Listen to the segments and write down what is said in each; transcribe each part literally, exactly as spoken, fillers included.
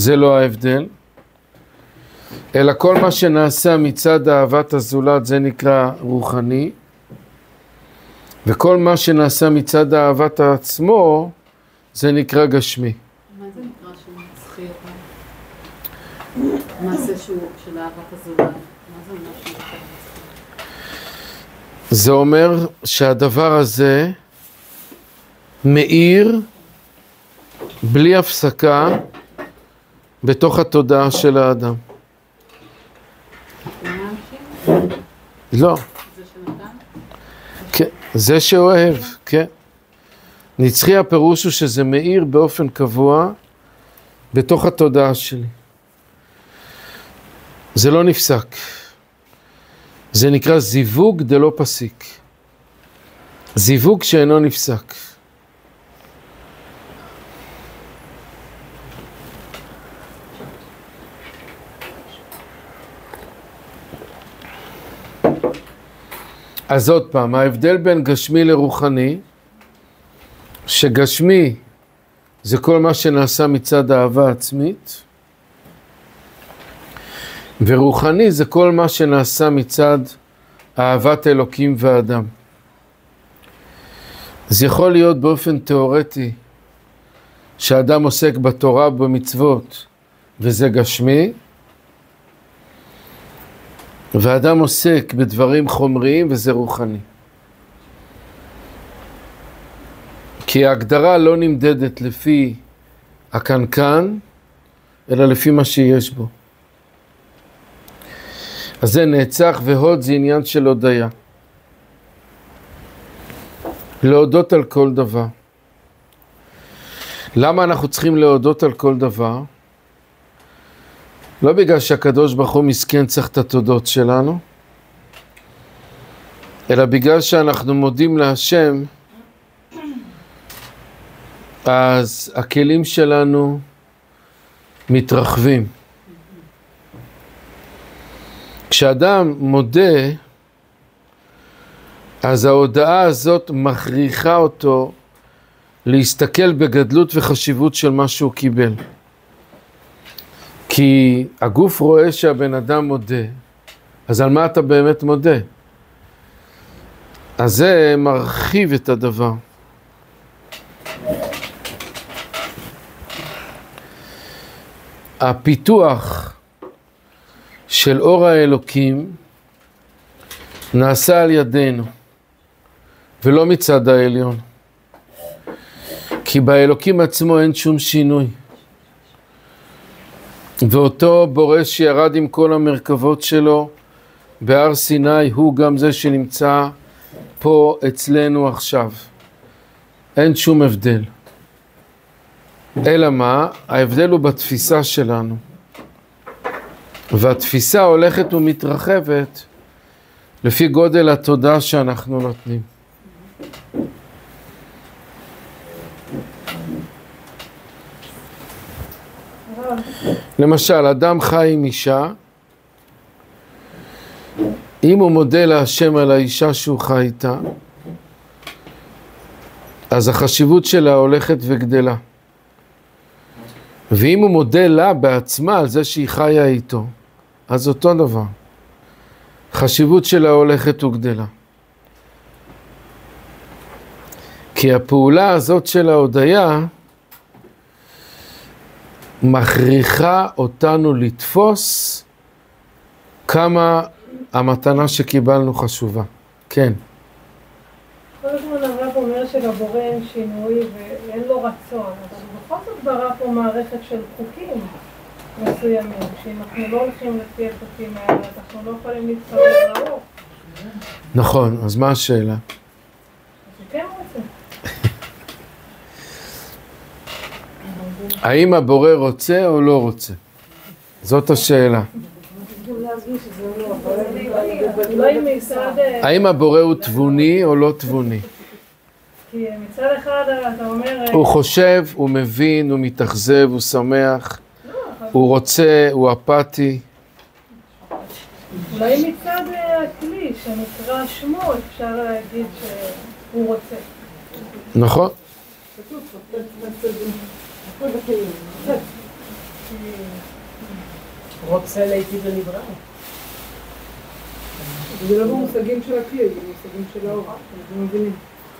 זה לא ההבדל. אלא כל מה שנעשה מצד אהבת הזולת זה נקרא רוחני, וכל מה שנעשה מצד אהבת עצמו זה נקרא גשמי. מה זה נקרא שהוא מצחי אותה? מעשה שהוא של אהבת הזולת? מה זה אומר שהוא מצחי? זה אומר שהדבר הזה מאיר בלי הפסקה בתוך התודעה של האדם. לא. זה שנתן? כן, זה שאוהב, כן. נצחי הפירוש הוא שזה מאיר באופן קבוע בתוך התודעה שלי. זה לא נפסק. זה נקרא זיווג דלא פסיק. זיווג שאינו נפסק. אז עוד פעם, ההבדל בין גשמי לרוחני, שגשמי זה כל מה שנעשה מצד האהבה עצמית, ורוחני זה כל מה שנעשה מצד אהבת אלוקים ואדם. זה יכול להיות באופן תיאורטי, שאדם עוסק בתורה ובמצוות, וזה גשמי, ואדם עוסק בדברים חומריים וזה רוחני. כי ההגדרה לא נמדדת לפי הקנקן, אלא לפי מה שיש בו. אז זה נצח והוד זה עניין של הודיה. להודות על כל דבר. למה אנחנו צריכים להודות על כל דבר? לא בגלל שהקדוש ברוך הוא מסכן צריך את התודות שלנו, אלא בגלל שאנחנו מודים להשם, אז הכלים שלנו מתרחבים. כשאדם מודה, אז ההודעה הזאת מכריחה אותו להסתכל בגדלות וחשיבות של מה שהוא קיבל. כי הגוף רואה שהבן אדם מודה, אז על מה אתה באמת מודה? אז זה מרחיב את הדבר. הפיתוח של אור האלוקים נעשה על ידינו, ולא מצד העליון. כי באלוקים עצמו אין שום שינוי. ואותו בורא שירד עם כל המרכבות שלו בהר סיני, הוא גם זה שנמצא פה אצלנו עכשיו. אין שום הבדל. אלא מה? ההבדל הוא בתפיסה שלנו. והתפיסה הולכת ומתרחבת לפי גודל התודה שאנחנו נותנים. למשל, אדם חי עם אישה, אם הוא מודה להשם על האישה שהוא חי איתה, אז החשיבות שלה הולכת וגדלה. ואם הוא מודה לה בעצמה על זה שהיא חיה איתו, אז אותו דבר. חשיבות שלה הולכת וגדלה. כי הפעולה הזאת של ההודיה מכריחה אותנו לתפוס כמה המתנה שקיבלנו חשובה. כן. כל הזמן הרב אומר שלבורא אין שינוי ואין לו רצון, אבל בכל זאת ברא פה מערכת של חוקים מסוימים, שאם אנחנו לא הולכים לפי החוקים האלה, אנחנו לא יכולים להתחבר לאור. נכון, אז מה השאלה? אז כן רוצה. האם הבורא רוצה או לא רוצה? זאת השאלה. האם הבורא הוא תבוני או לא תבוני? כי מצד אחד אתה אומר... הוא חושב, הוא מבין, הוא מתאכזב, הוא שמח, הוא רוצה, הוא אפאתי. אולי מצד הכלי שנקרא שמו אפשר להגיד שהוא רוצה. נכון. רוצה להיטיב לנברא. זה לא במושגים של הכלי, זה במושגים של ההוראה, אנחנו מבינים.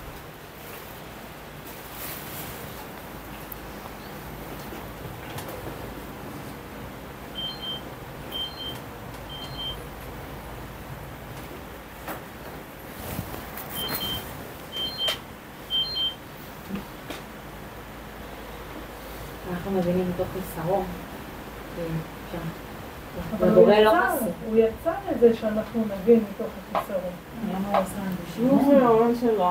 אנחנו מבינים מתוך חיסרון. אבל הוא יצא, הוא יצא לזה שאנחנו נבין מתוך החיסרון. למה הוא עושה אנשים? הוא זה העולם שלו.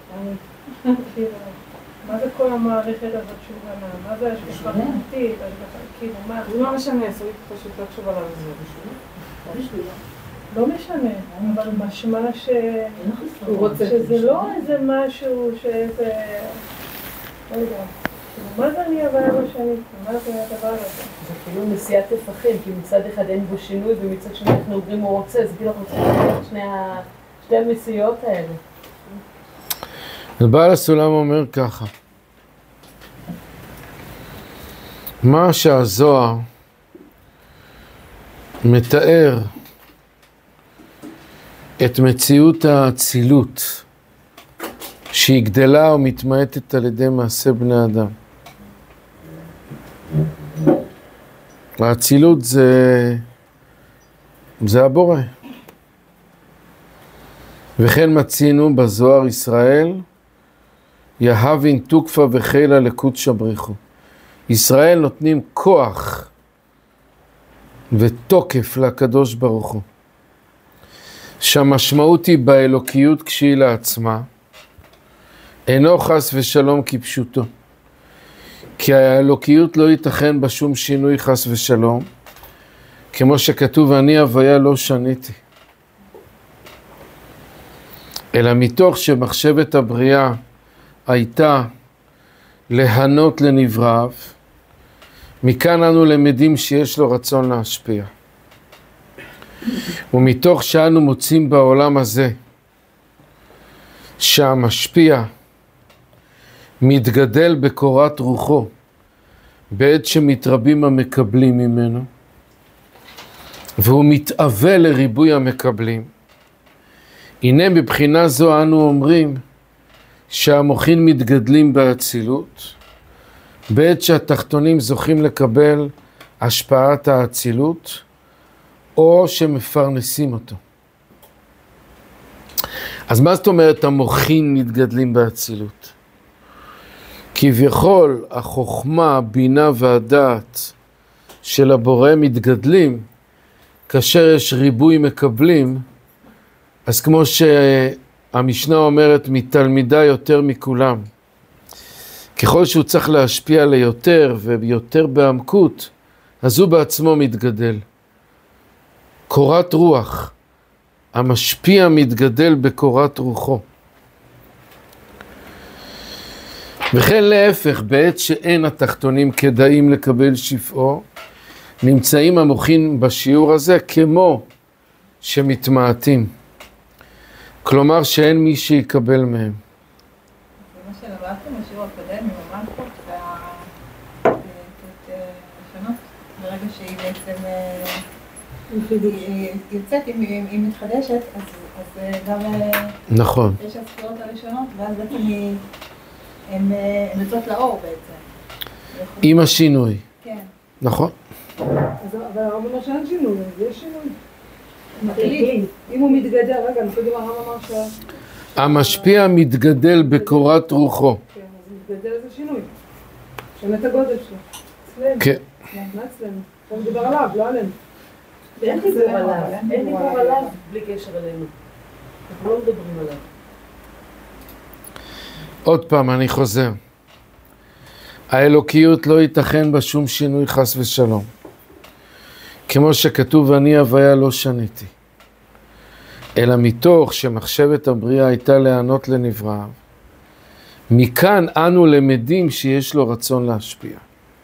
מה זה כל המערכת הזאת שהוא בנה? מה זה השגחה פרטית? כאילו, מה? זה לא משנה, עשו לי פשוט לא תשובה על זה בשביל. לא משנה, אבל משמע שזה לא איזה משהו שאיזה... לא יודע. מה זה אני הבעיה בשנית? מה זה הדבר הזה? זה כאילו נשיאת תפחים, כי מצד אחד אין בו שינוי ומצד שני אנחנו אומרים הוא רוצה, זה כאילו אנחנו צריכים את שתי המציאות האלה. בעל הסולם אומר ככה, מה שהזוהר מתאר את מציאות האצילות שהיא גדלה ומתמעטת על ידי מעשה בני אדם. האצילות זה, זה הבורא. וכן מצינו בזוהר ישראל, יהבין תוקפה וחילה לקודשא בריחו. ישראל נותנים כוח ותוקף לקדוש ברוך הוא. שהמשמעות היא באלוקיות כשהיא לעצמה, אינו חס ושלום כפשוטו. כי האלוקיות לא ייתכן בשום שינוי חס ושלום, כמו שכתוב, אני הוויה לא שניתי. אלא מתוך שמחשבת הבריאה הייתה להנות לנבראיו, מכאן אנו למדים שיש לו רצון להשפיע. ומתוך שאנו מוצאים בעולם הזה, שהמשפיע מתגדל בקורת רוחו, בעת שמתרבים המקבלים ממנו, והוא מתאווה לריבוי המקבלים. הנה מבחינה זו אנו אומרים שהמוחין מתגדלים באצילות, בעת שהתחתונים זוכים לקבל השפעת האצילות, או שמפרנסים אותו. אז מה זאת אומרת המוחין מתגדלים באצילות? כביכול החוכמה, הבינה והדעת של הבורא מתגדלים, כאשר יש ריבוי מקבלים, אז כמו שהמשנה אומרת, מתלמידה יותר מכולם. ככל שהוא צריך להשפיע ליותר ויותר בעמקות, אז הוא בעצמו מתגדל. קורת רוח, המשפיע מתגדל בקורת רוחו. וכן להפך, בעת שאין התחתונים כדאים לקבל שפעו, נמצאים המוחין בשיעור הזה כמו שמתמעטים. כלומר שאין מי שיקבל מהם. מה שלמדתם בשיעור הקודם, עם המלכות והשונות, ברגע שהיא בעצם יוצאת, היא מתחדשת, אז גם נכון. יש הספירות הראשונות, ואז בעצם הן יוצאות לאור בעצם. עם השינוי. כן. נכון. אבל הרב אומר שאין שינוי, יש שינוי. אם הוא מתגדל, רגע, אני חושבת הרב אמר ש... המשפיע מתגדל בקורת רוחו. כן, אז מתגדל זה שינוי. שונה את הגודל שלו. אצלנו. כן. מה אצלנו? אתה מדבר עליו, לא עלינו. אין דיבור עליו, אין דיבור עליו בלי קשר אלינו. אנחנו לא מדברים עליו. עוד פעם, אני חוזר. האלוקיות לא ייתכן בשום שינוי חס ושלום. כמו שכתוב, אני הוויה לא שניתי. אלא מתוך שמחשבת הבריאה הייתה להיענות לנבראיו, מכאן אנו למדים שיש לו רצון להשפיע.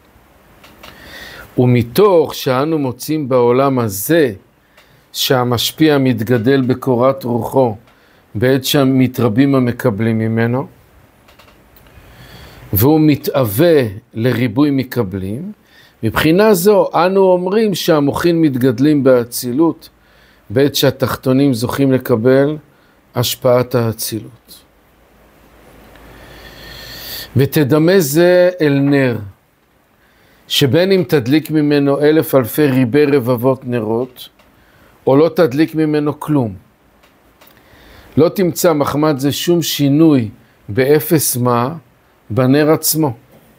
ומתוך שאנו מוצאים בעולם הזה, שהמשפיע מתגדל בקורת רוחו, בעת שהמתרבים המקבלים ממנו, והוא מתאווה לריבוי מקבלים, מבחינה זו, אנו אומרים שהמוחין מתגדלים באצילות, בעת שהתחתונים זוכים לקבל השפעת האצילות. ותדמה זה אל נר, שבין אם תדליק ממנו אלף אלפי ריבי רבבות נרות, או לא תדליק ממנו כלום. לא תמצא מחמד זה שום שינוי באפס מה בנר עצמו.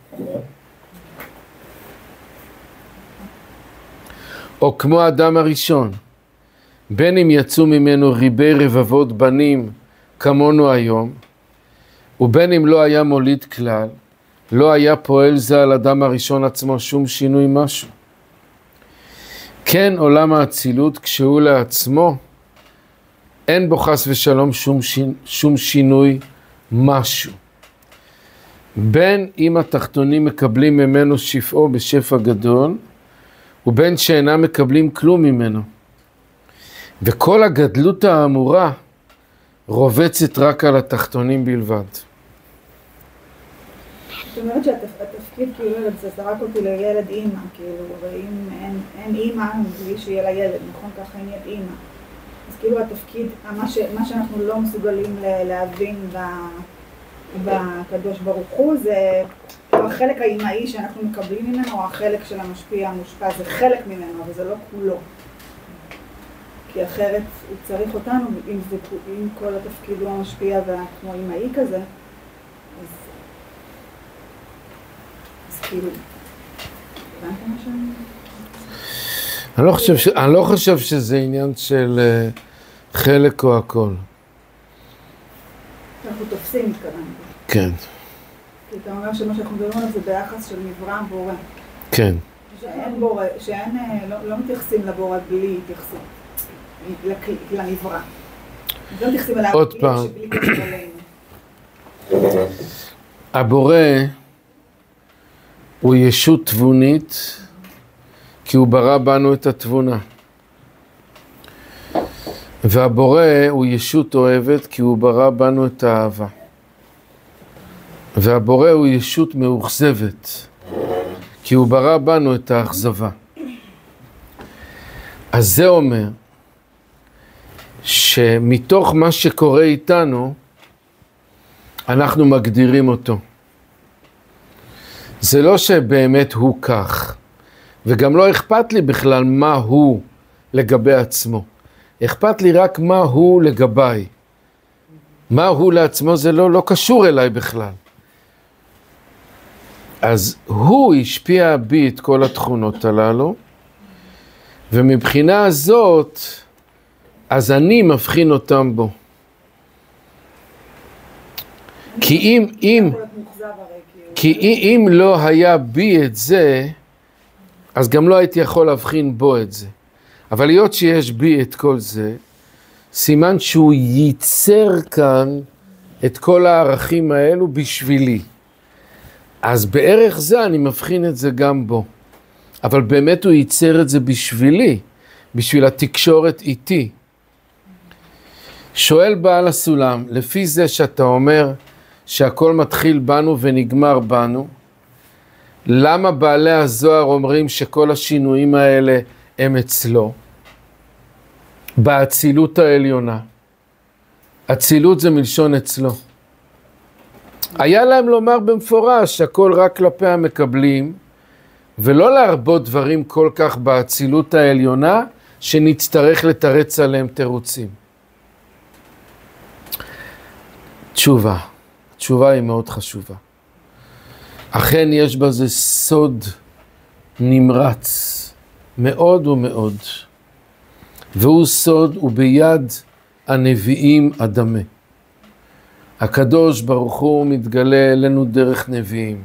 או כמו האדם הראשון, בין אם יצאו ממנו ריבי רבבות בנים כמונו היום, ובין אם לא היה מוליד כלל, לא היה פועל זה על אדם הראשון עצמו שום שינוי משהו. כן עולם האצילות כשהוא לעצמו, אין בו חס ושלום שום, שינ... שום שינוי משהו. בין אם התחתונים מקבלים ממנו שפעו בשפע גדול, ובין שאינם מקבלים כלום ממנו. וכל הגדלות האמורה רובצת רק על התחתונים בלבד. זאת אומרת שהתפקיד כאילו זה זרק אותי לילד אימא, כאילו, ואם אין, אין אימא, בלי שיהיה לה ילד, נכון? ככה אין ילד אימא. אז כאילו התפקיד, מה, ש, מה שאנחנו לא מסוגלים להבין בקדוש ברוך הוא, זה החלק האימאי שאנחנו מקבלים ממנו, או החלק של המשפיע המושפע, זה חלק ממנו, אבל זה לא כולו. כי אחרת הוא צריך אותנו, אם, זה, אם כל התפקיד הוא המשפיע כמו אימאי כזה, אז, אז כאילו, הבנת מה שאני... אני לא חושב, ש... אני לא חושב שזה עניין של uh, חלק או הכל. אנחנו תופסים מתכוון. כן. כי אתה אומר שמה שאנחנו מדברים עליו זה ביחס של נברא בורא. כן. שאין בורא, שאין, לא, לא מתייחסים לבורא בלי התייחסות, לנברא. לא מתייחסים אליו עוד פעם. שבלי קשר עלינו. הבורא הוא ישות תבונית, כי הוא ברא בנו את התבונה. והבורא הוא ישות אוהבת, כי הוא ברא בנו את האהבה. והבורא הוא ישות מאוכזבת, כי הוא ברא בנו את האכזבה. אז זה אומר שמתוך מה שקורה איתנו, אנחנו מגדירים אותו. זה לא שבאמת הוא כך, וגם לא אכפת לי בכלל מה הוא לגבי עצמו. אכפת לי רק מה הוא לגביי. מה הוא לעצמו זה לא, לא קשור אליי בכלל. אז הוא השפיע בי את כל התכונות הללו, ומבחינה הזאת, אז אני מבחין אותם בו. כי אם, אם, כי אם לא היה בי את זה, אז גם לא הייתי יכול להבחין בו את זה. אבל להיות שיש בי את כל זה, סימן שהוא ייצר כאן את כל הערכים האלו בשבילי. אז בערך זה אני מבחין את זה גם בו. אבל באמת הוא ייצר את זה בשבילי, בשביל התקשורת איתי. שואל בעל הסולם, לפי זה שאתה אומר שהכל מתחיל בנו ונגמר בנו, למה בעלי הזוהר אומרים שכל השינויים האלה הם אצלו? באצילות העליונה. אצילות זה מלשון אצלו. היה להם לומר במפורש שהכל רק כלפי המקבלים, ולא להרבות דברים כל כך באצילות העליונה, שנצטרך לתרץ עליהם תירוצים. תשובה. התשובה היא מאוד חשובה. אכן יש בזה סוד נמרץ, מאוד ומאוד. והוא סוד וביד הנביאים אדמה. הקדוש ברוך הוא מתגלה אלינו דרך נביאים.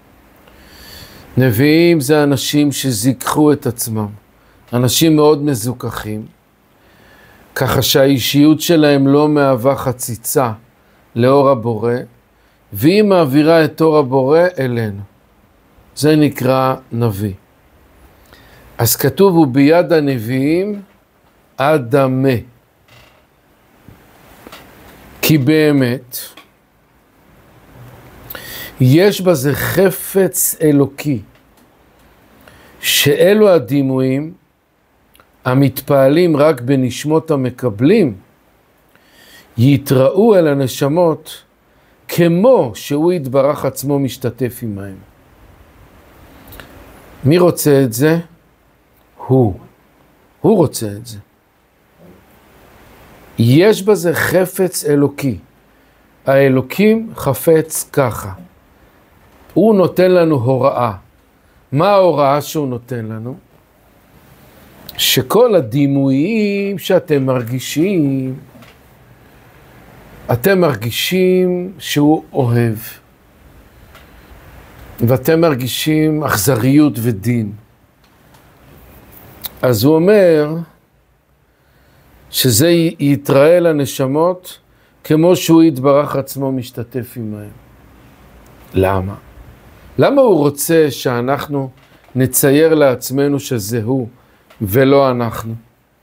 נביאים זה אנשים שזיככו את עצמם. אנשים מאוד מזוכחים. ככה שהאישיות שלהם לא מהווה חציצה לאור הבורא, והיא מעבירה את אור הבורא אלינו. זה נקרא נביא. אז כתוב הוא ביד הנביאים אדמה. כי באמת יש בזה חפץ אלוקי שאלו הדימויים המתפעלים רק בנשמות המקבלים, יתראו אל הנשמות כמו שהוא יתברך עצמו משתתף עמהם. מי רוצה את זה? הוא. הוא רוצה את זה. יש בזה חפץ אלוקי. האלוקים חפץ ככה. הוא נותן לנו הוראה. מה ההוראה שהוא נותן לנו? שכל הדימויים שאתם מרגישים, אתם מרגישים שהוא אוהב. ואתם מרגישים אכזריות ודין. אז הוא אומר שזה יתראה לנשמות כמו שהוא יתברך עצמו משתתף עמהם. למה? למה הוא רוצה שאנחנו נצייר לעצמנו שזה הוא ולא אנחנו?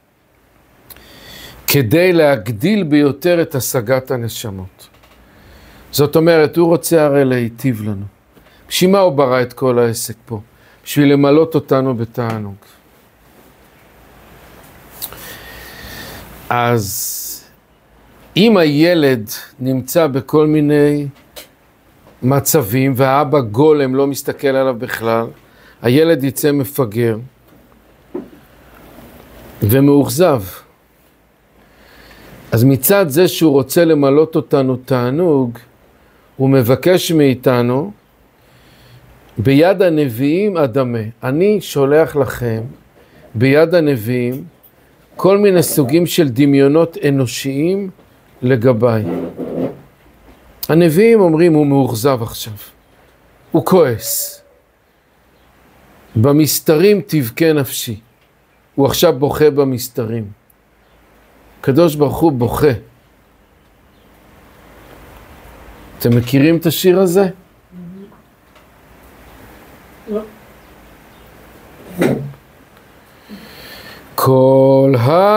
כדי להגדיל ביותר את השגת הנשמות. זאת אומרת, הוא רוצה הרי להיטיב לנו. בשביל מה הוא ברא את כל העסק פה? בשביל למלות אותנו בתענוג. אז אם הילד נמצא בכל מיני מצבים והאבא גולם לא מסתכל עליו בכלל, הילד יצא מפגר ומאוכזב. אז מצד זה שהוא רוצה למלות אותנו תענוג, הוא מבקש מאיתנו ביד הנביאים אדמה. אני שולח לכם ביד הנביאים כל מיני סוגים של דמיונות אנושיים לגביי. הנביאים אומרים הוא מאוכזב עכשיו, הוא כועס. במסתרים תבכה נפשי. הוא עכשיו בוכה במסתרים. הקדוש ברוך הוא בוכה. אתם מכירים את השיר הזה? לא. כל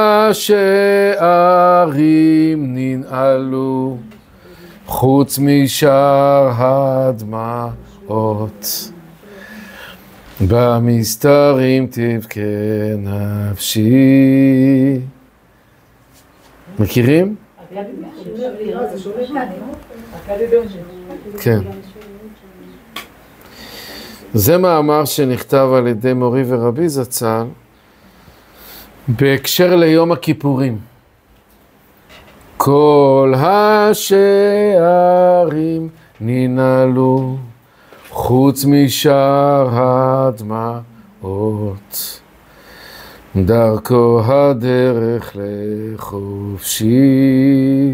השערים ננעלו חוץ משאר הדמעות, במסתרים תבכה נפשי. מכירים? כן. זה מאמר שנכתב על ידי מורי ורבי זצ"ל בהקשר ליום הכיפורים. כל השערים ננעלו חוץ משאר הדמעות, דרכו הדרך לחופשי,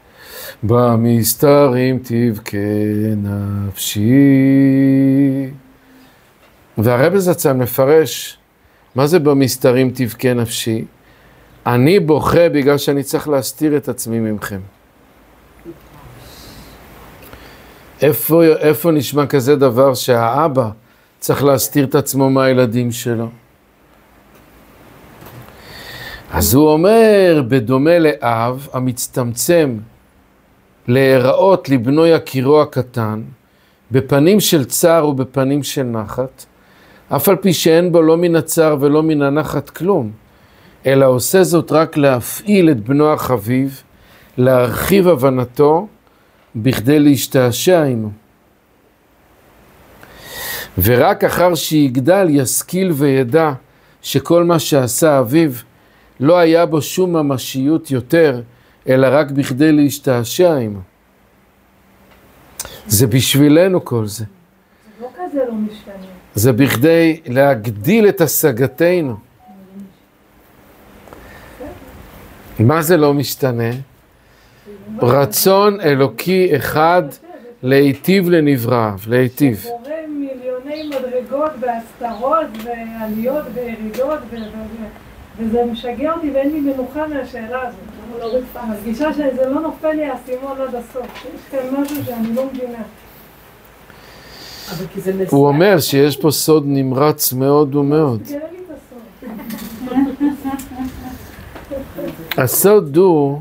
במסתרים תבכה נפשי. והרבי זצ"ל מפרש מה זה במסתרים תבכה נפשי? אני בוכה בגלל שאני צריך להסתיר את עצמי ממכם. איפה, איפה נשמע כזה דבר שהאבא צריך להסתיר את עצמו מהילדים שלו? אז הוא אומר, בדומה לאב המצטמצם להיראות לבנו יקירו הקטן, בפנים של צער ובפנים של נחת, אף על פי שאין בו לא מן הצער ולא מן הנחת כלום, אלא עושה זאת רק להפעיל את בנו החביב, להרחיב הבנתו, בכדי להשתעשע עמו. ורק אחר שיגדל ישכיל וידע שכל מה שעשה אביו לא היה בו שום ממשיות יותר, אלא רק בכדי להשתעשע עמו. זה בשבילנו כל זה. זה לא כזה לא משתנה. זה בכדי להגדיל את השגתנו. מה זה לא משתנה? רצון אלוקי אחד להיטיב לנבראיו, להיטיב. שקורא מיליוני מדרגות והסתרות ועליות וירידות וזה משגע אותי ואין לי מנוחה מהשאלה הזאת. אני מרגישה שזה לא נופל לי האסימון עד הסוף. יש כאן משהו שאני לא מבינה. הוא אומר שיש פה סוד נמרץ מאוד ומאוד. הסוד הוא,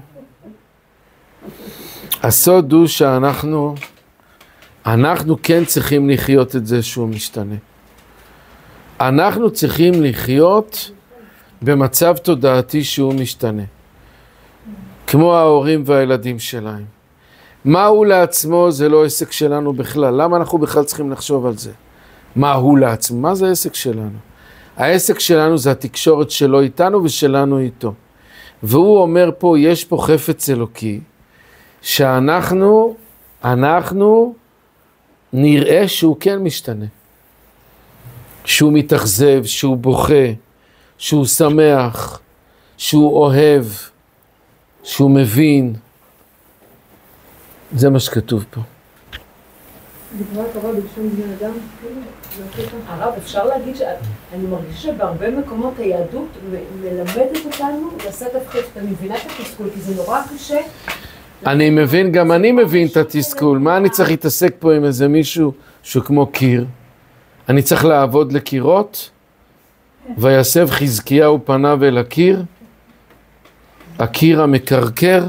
הסוד הוא שאנחנו, אנחנו כן צריכים לחיות את זה שהוא משתנה. אנחנו צריכים לחיות במצב תודעתי שהוא משתנה. כמו ההורים והילדים שלהם. מה הוא לעצמו זה לא עסק שלנו בכלל. למה אנחנו בכלל צריכים לחשוב על זה? מה הוא לעצמו? מה זה העסק שלנו? העסק שלנו זה התקשורת שלו איתנו ושלנו איתו. והוא אומר פה, יש פה חפץ אלוקי, שאנחנו, אנחנו נראה שהוא כן משתנה. שהוא מתאכזב, שהוא בוכה, שהוא שמח, שהוא אוהב, שהוא מבין. זה מה שכתוב פה. דברי התורה בלשון בני אדם, הרב, אפשר להגיד שאני מרגישה שבהרבה מקומות היהדות מלמדת אותנו לשאת הפחית. אני מבינה את התסכול, כי זה נורא קשה. אני מבין, גם אני מבין את התסכול. מה אני צריך להתעסק פה עם איזה מישהו שהוא כמו קיר? אני צריך לעבוד לקירות? ויסב חזקיהו פניו אל הקיר? הקיר המקרקר?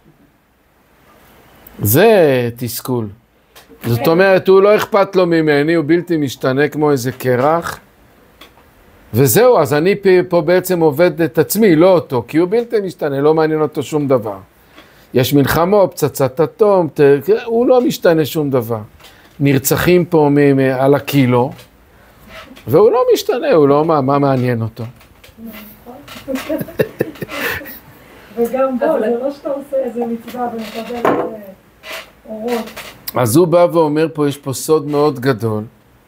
זה תסכול. זאת אומרת, הוא לא אכפת לו ממני, הוא בלתי משתנה כמו איזה קרח. וזהו, אז אני פה בעצם עובד את עצמי, לא אותו, כי הוא בלתי משתנה, לא מעניין אותו שום דבר. יש מלחמות, פצצת אטום, הוא לא משתנה שום דבר. נרצחים פה על הקילו, והוא לא משתנה, הוא לא, מה, מה מעניין אותו? וגם בו, זה לא שאתה עושה איזה מצווה ומקבל אורות. אז הוא בא ואומר פה, יש פה סוד מאוד גדול,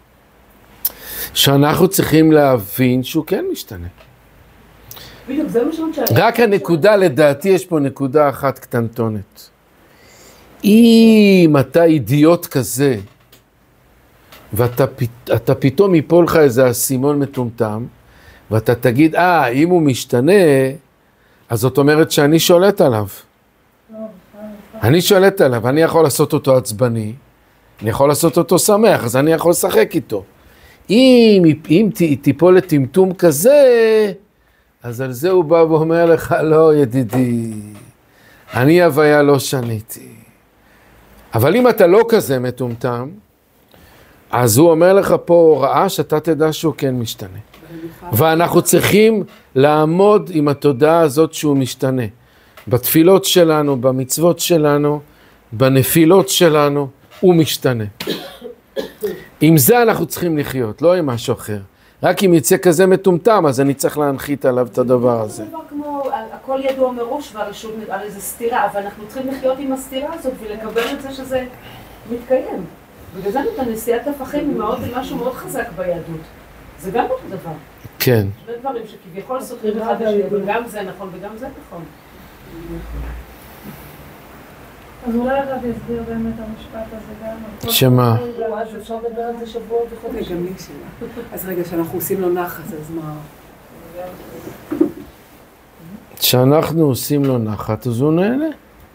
שאנחנו צריכים להבין שהוא כן משתנה. בדיוק, זה מה שאני... רק הנקודה, לדעתי, יש פה נקודה אחת קטנטונת. אם אתה אידיוט כזה, ואתה אתה פתאום ייפול לך איזה אסימון מטומטם, ואתה תגיד, אה, אם הוא משתנה, אז זאת אומרת שאני שולט עליו. אני שולט עליו, אני יכול לעשות אותו עצבני, אני יכול לעשות אותו שמח, אז אני יכול לשחק איתו. אם, אם תיפול לטמטום כזה, אז על זה הוא בא ואומר לך, לא ידידי, אני הוויה לא שניתי. אבל אם אתה לא כזה מטומטם, אז הוא אומר לך פה הוראה שאתה תדע שהוא כן משתנה. ואנחנו צריכים לעמוד עם התודעה הזאת שהוא משתנה. בתפילות שלנו, במצוות שלנו, בנפילות שלנו, הוא משתנה. עם זה אנחנו צריכים לחיות, לא עם משהו אחר. רק אם יצא כזה מטומטם, אז אני צריך להנחית עליו את הדבר הזה. זה דבר כמו, הכל ידוע מראש והרשות על איזה סתירה, אבל אנחנו צריכים לחיות עם הסתירה הזאת ולקבל את זה שזה מתקיים. בגלל זה את הנשיאת הפכים היא משהו מאוד חזק ביהדות. זה גם אותו דבר. כן. שני דברים שכביכול סותרים אחד לשני, וגם זה נכון וגם זה נכון. אז אולי הרב יסביר באמת המשפט הזה גם. שמה? אז אפשר לדבר על זה שבוע וחודשים. גם לי שאלה. אז רגע, שאנחנו עושים לו נחת, אז מה? כשאנחנו עושים לו נחת, אז הוא נהנה.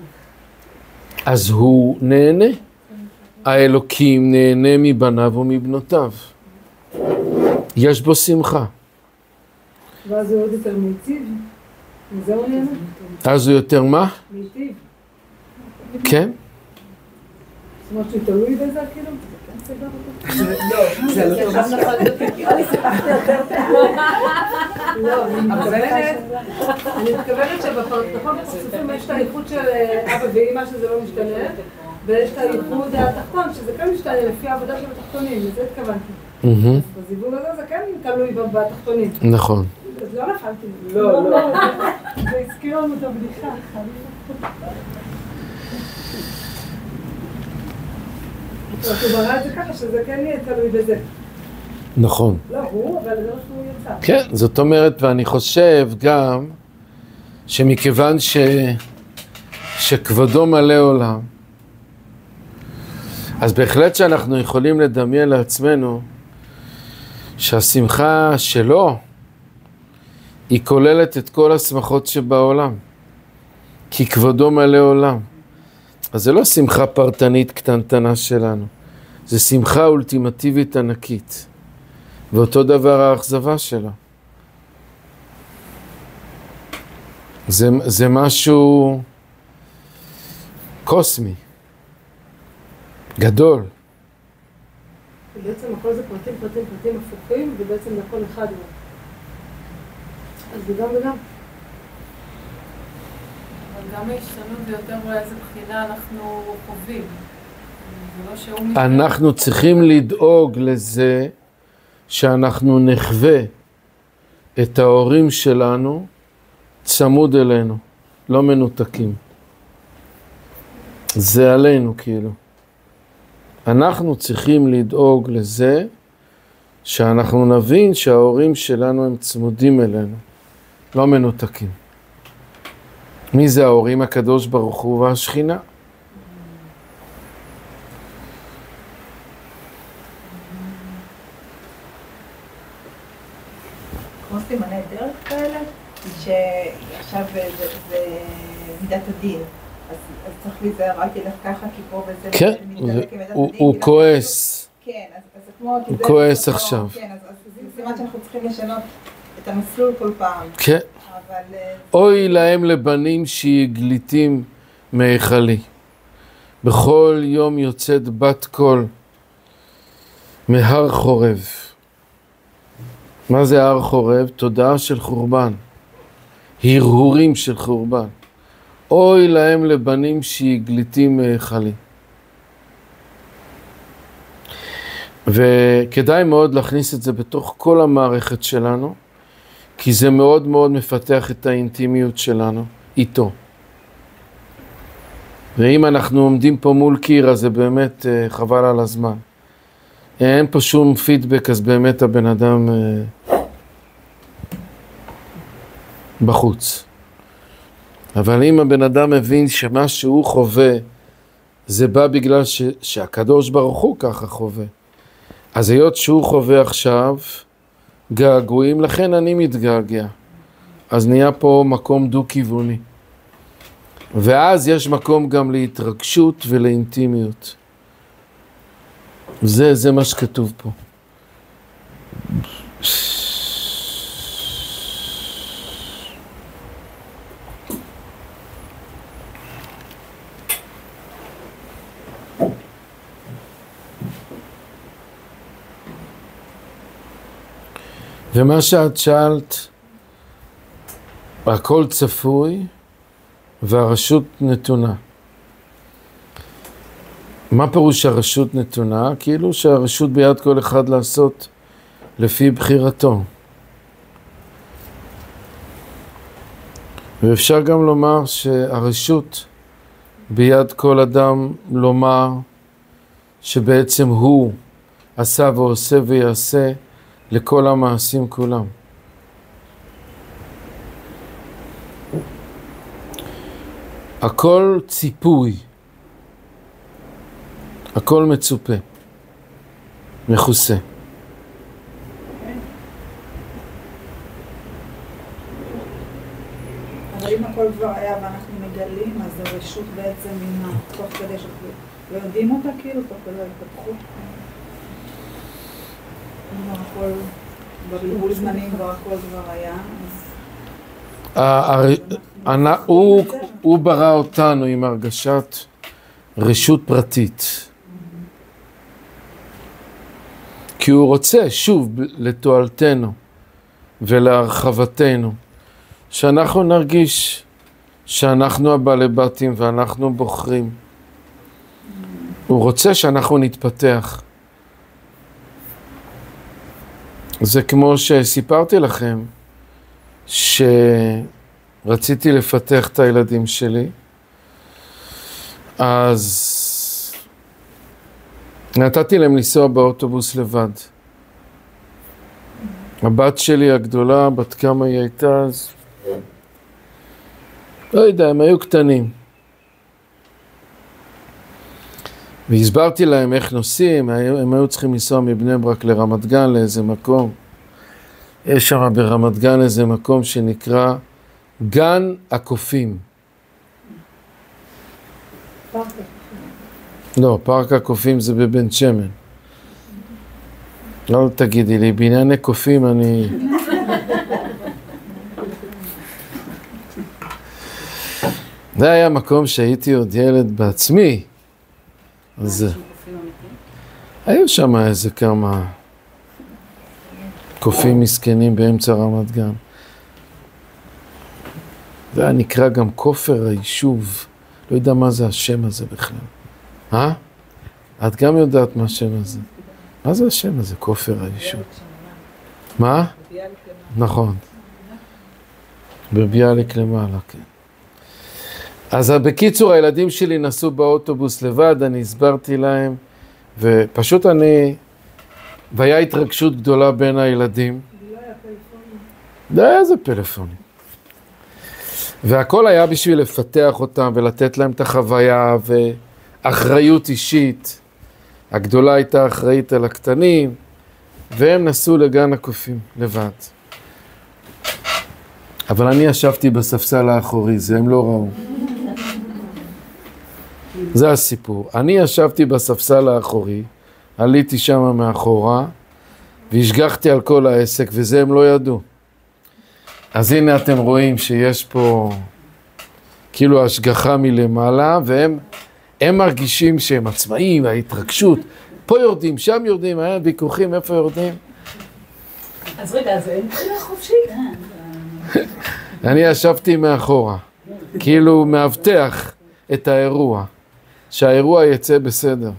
אז הוא נהנה. האלוקים נהנה מבניו ומבנותיו. יש בו שמחה. ואז הוא עוד יותר מיטיב. מזה הוא נהנה? אז הוא יותר מה? מיטיב. כן. זאת אומרת שהוא תלוי בזה כאילו? זה כן סגר אותו? לא, זה לא טוב. אני סיפחתי יותר טוב. לא, אני מתכוונת שבפרטחון בסופים יש את הייחוד של אבא ואמא שזה לא משתנה, ויש את הייחוד התחתון שזה כן משתנה לפי העבודה של התחתונים, לזה התכוונתי. בזיווג הזה זה כן תלוי בתחתונים. נכון. אז לא נפלתי. לא, לא. זה הזכיר לנו את הבדיחה. הוא ברא את זה ככה שזה כן יהיה תלוי בזה. נכון. לא, הוא, אבל זה לא שהוא יצא. כן, זאת אומרת, ואני חושב גם שמכיוון ש... שכבודו מלא עולם, אז בהחלט שאנחנו יכולים לדמיין לעצמנו שהשמחה שלו היא כוללת את כל השמחות שבעולם, כי כבודו מלא עולם. אז זה לא שמחה פרטנית קטנטנה שלנו, זה שמחה אולטימטיבית ענקית, ואותו דבר האכזבה שלו. זה, זה משהו קוסמי, גדול. כי בעצם הכל זה פרטים, פרטים, פרטים הפוכים, ובעצם לכל אחד הוא. אז זה גם וגם. אבל גם ההשתנות זה יותר באיזה בחינה אנחנו חווים. זה לא שהוא... אנחנו צריכים לדאוג לזה שאנחנו נחווה את ההורים שלנו צמוד אלינו, לא מנותקים. זה עלינו כאילו. אנחנו צריכים לדאוג לזה שאנחנו נבין שההורים שלנו הם צמודים אלינו, לא מנותקים. מי זה ההורים? הקדוש ברוך הוא והשכינה. כמו סימני דרך כאלה, שעכשיו זה מידת הדין. אז צריך להיזהר, אל תלך ככה, כי פה וזה... כן, הוא כועס. כן, אז זה כמו... הוא כועס עכשיו. כן, אז זה סימן שאנחנו צריכים לשנות את המסלול כל פעם. כן. אוי להם לבנים שיגליתים מהיכלי. בכל יום יוצאת בת קול מהר חורב. מה זה הר חורב? תודעה של חורבן. הרהורים של חורבן. אוי להם לבנים שיגליתים מהיכלי. וכדאי מאוד להכניס את זה בתוך כל המערכת שלנו, כי זה מאוד מאוד מפתח את האינטימיות שלנו איתו. ואם אנחנו עומדים פה מול קיר, אז זה באמת חבל על הזמן. אין פה שום פידבק, אז באמת הבן אדם בחוץ. אבל אם הבן אדם מבין שמה שהוא חווה, זה בא בגלל ש... שהקדוש ברוך הוא ככה חווה. אז היות שהוא חווה עכשיו געגועים, לכן אני מתגעגע. אז נהיה פה מקום דו-כיווני. ואז יש מקום גם להתרגשות ולאינטימיות. זה, זה מה שכתוב פה. ומה שאת שאלת, הכל צפוי והרשות נתונה. מה פירוש הרשות נתונה? כאילו שהרשות ביד כל אחד לעשות לפי בחירתו. ואפשר גם לומר שהרשות ביד כל אדם לומר שבעצם הוא עשה ועושה ויעשה לכל המעשים כולם. הכל ציפוי, הכל מצופה, מכוסה. אבל אם הכל כבר היה ואנחנו מגלים, אז הרשות בעצם עם תוך כדי שאנחנו לא יודעים אותה, כאילו, תוך כדי התפתחות. הכל, בבלבול זמנים כבר הכל כבר היה. הוא ברא אותנו עם הרגשת רשות פרטית. כי הוא רוצה, שוב, לתועלתנו ולהרחבתנו, שאנחנו נרגיש שאנחנו הבעלי בתים ואנחנו בוחרים. הוא רוצה שאנחנו נתפתח. זה כמו שסיפרתי לכם, שרציתי לפתח את הילדים שלי, אז נתתי להם לנסוע באוטובוס לבד. הבת שלי הגדולה, בת כמה היא הייתה אז? לא יודע, הם היו קטנים. והסברתי להם איך נוסעים, הם היו צריכים לנסוע מבני ברק לרמת גן לאיזה מקום. יש שם ברמת גן איזה מקום שנקרא גן הקופים. פארק. לא, פארק הקופים זה בבן שמן. לא תגידי לי, בענייני קופים אני... זה היה מקום שהייתי עוד ילד בעצמי. אז... היו שם איזה כמה קופים מסכנים באמצע רמת גן. זה היה נקרא גם כופר היישוב. לא יודע מה זה השם הזה בכלל. אה? את גם יודעת מה השם הזה. מה זה השם הזה? כופר היישוב. מה? נכון. בביאליק למעלה, כן. אז בקיצור, הילדים שלי נסעו באוטובוס לבד, אני הסברתי להם, ופשוט אני, והיה התרגשות גדולה בין הילדים. לא היה פלאפונים. לא היה איזה פלאפונים. והכל היה בשביל לפתח אותם ולתת להם את החוויה ואחריות אישית. הגדולה הייתה אחראית על הקטנים, והם נסעו לגן הקופים לבד. אבל אני ישבתי בספסל האחורי, זה הם לא ראו. זה הסיפור. אני ישבתי בספסל האחורי, עליתי שם מאחורה, והשגחתי על כל העסק, וזה הם לא ידעו. אז הנה אתם רואים שיש פה כאילו השגחה מלמעלה, והם הם מרגישים שהם עצמאים, ההתרגשות. פה יורדים, שם יורדים, היה ויכוחים, איפה יורדים? אז רגע, אז אין בחירה חופשית? אני ישבתי מאחורה, כאילו מאבטח את האירוע, שהאירוע יצא בסדר.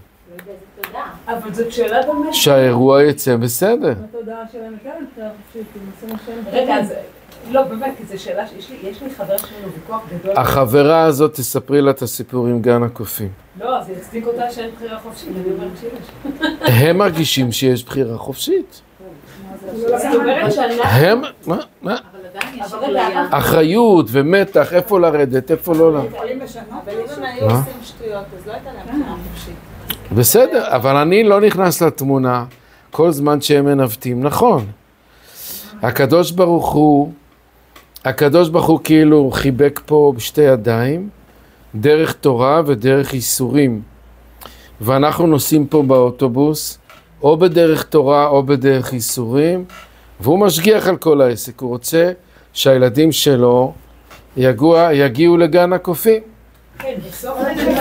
אבל זאת שאלה באמת. שהאירוע יצא בסדר. התודעה שלהם כן בחירה חופשית, אם עושים השם. רגע, אז לא, באמת, כי זו שאלה שיש לי, יש לי חבר שלנו ויכוח גדול. החברה הזאת, תספרי לה את הסיפור עם גן הקופים. לא, אז יצדיק אותה שאין בחירה חופשית, אני אומרת שיש. הם מרגישים שיש בחירה חופשית. זאת אומרת שאנחנו... הם, מה, מה? אבל עדיין יש אבל אגליה. אחריות ומתח, איפה לרדת, איפה לא לרדת. יכולים לשנות. אבל אם הם היו עושים שטויות, אז לא הייתה להם בחירה חופשית. בסדר, אבל אני לא נכנס לתמונה כל זמן שהם מנווטים, נכון. הקדוש ברוך הוא, הקדוש ברוך הוא כאילו חיבק פה בשתי ידיים, דרך תורה ודרך איסורים. ואנחנו נוסעים פה באוטובוס, או בדרך תורה או בדרך איסורים, והוא משגיח על כל העסק. הוא רוצה שהילדים שלו יגוע, יגיעו לגן הקופים. כן, בסוף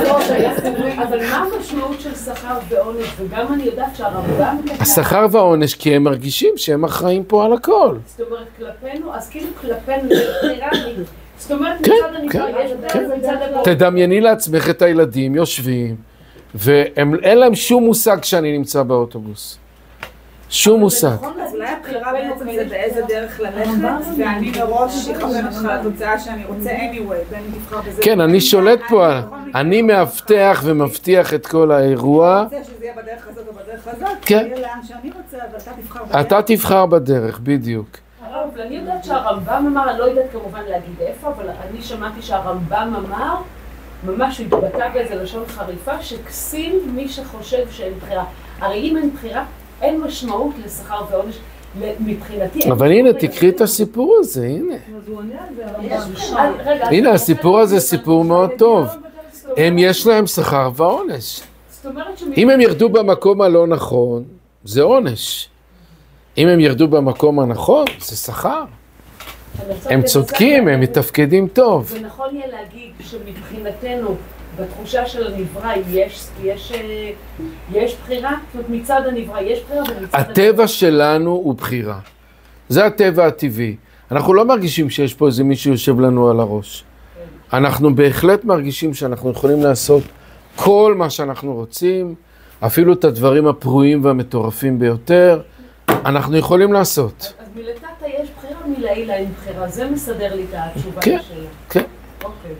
אבל מה המשמעות של שכר ועונש? וגם אני יודעת שהרמב"ם... השכר והעונש, כי הם מרגישים שהם אחראים פה על הכל. זאת אומרת, כלפינו, אז כאילו כלפינו, זה בחירה לי. זאת אומרת, כן, מצד הנקרא, כן, יש כן. דרך מצד הגורם. תדמייני לעצמך את הילדים יושבים, ואין להם שום מושג שאני נמצא באוטובוס. שום מושג. אז אולי הבחירה בעצם זה באיזה דרך ללכת, ואני מראש אכוון אותך לתוצאה שאני רוצה anyway, בין אם תבחר בזה. כן, אני שולט פה, אני מאבטח ומבטיח את כל האירוע. אני רוצה שזה יהיה בדרך הזאת או בדרך הזאת, כן. זה יהיה לאן שאני רוצה, אבל אתה תבחר בדרך. אתה תבחר בדרך, בדיוק. הרב, אני יודעת שהרמב"ם אמר, אני לא יודעת כמובן להגיד איפה, אבל אני שמעתי שהרמב"ם אמר, ממש הוא התבטא באיזה לשון חריפה, שכסיל מי שחושב שאין בחירה. הרי אם אין בחירה, אין משמעות לשכר ועונש מבחינתי. אבל הנה, תקחי את הסיפור הזה, הנה. אז הוא עונה על זה, הרמב"ם. הנה, הסיפור הזה סיפור מאוד טוב. הם יש להם שכר ועונש. אם הם ירדו במקום הלא נכון, זה עונש. אם הם ירדו במקום הנכון, זה שכר. הם צודקים, הם מתפקדים טוב. זה נכון יהיה להגיד שמבחינתנו, בתחושה של הנברא, יש, יש, יש בחירה? זאת אומרת, מצד הנברא יש בחירה ומצד... הטבע שלנו הוא בחירה. זה הטבע הטבעי. אנחנו לא מרגישים שיש פה איזה מישהו יושב לנו על הראש. אנחנו בהחלט מרגישים שאנחנו יכולים לעשות כל מה שאנחנו רוצים, אפילו את הדברים הפרועים והמטורפים ביותר, אנחנו יכולים לעשות. אז מלטאטה יש בחירה, מלעילה אין בחירה. זה מסדר לי את התשובה כן, שלה. כן. אוקיי.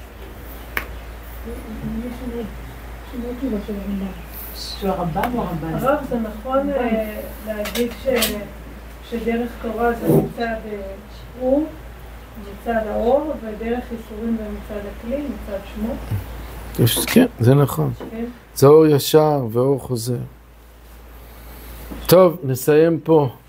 שהוא הרמב"ם או הרמב"ם? הרב, זה נכון להגיד שדרך תורה זה מצד הוא, מצד האור, ודרך איסורים זה מצד הכלי, מצד שמו. כן, זה נכון. כן. זה אור ישר ואור חוזר. טוב, נסיים פה.